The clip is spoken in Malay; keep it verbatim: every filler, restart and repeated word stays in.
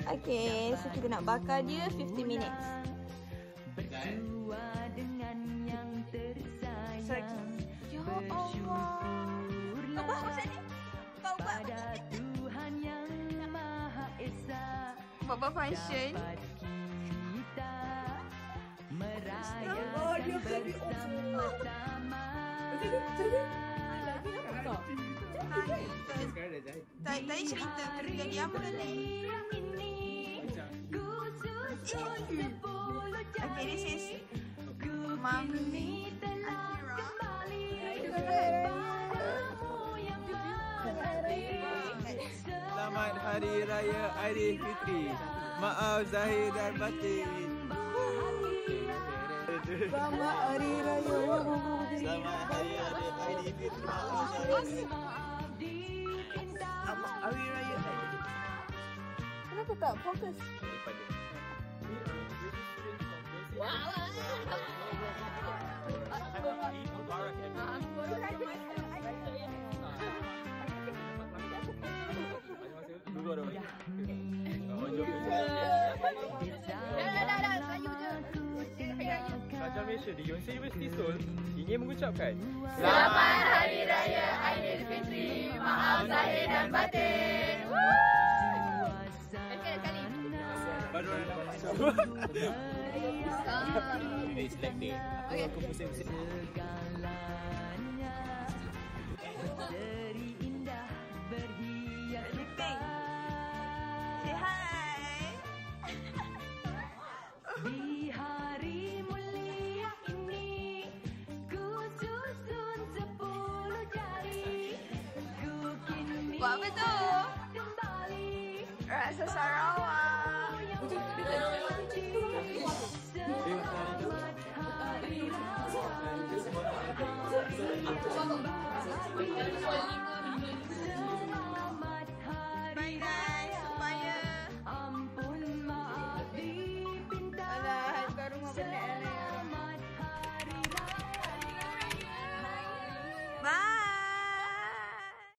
Okay, so kita nak bakar dia fifteen minutes. So, ya Allah. Kau buat macam ni? Kau buat macam ni? Buat function. Oh, dia very awesome. Tadi tadi cerita terus jadi apa ni? Okay, this is Mami Akira. Selamat Hari Raya Aidilfitri. Maaf zahir dan batin. Selamat Hari Raya. Selamat Hari Raya Aidilfitri. Selamat Hari Raya Aidilfitri. Kenapa tak fokus? Wow. Dulu ada macam Raja Malaysia di Yonsei University Seoul ingin mengucapkan Selamat Hari Raya Aidilfitri. Maaf zahir dan batin. Sekali-sekali. baru nak dapat. Ini select day. Okay. Aku pusing-pusing. Say hi. Di hari mulia ini ku susun sepuluh jari. Ku kini Buat apa tu? kembali Rasa Sarawak.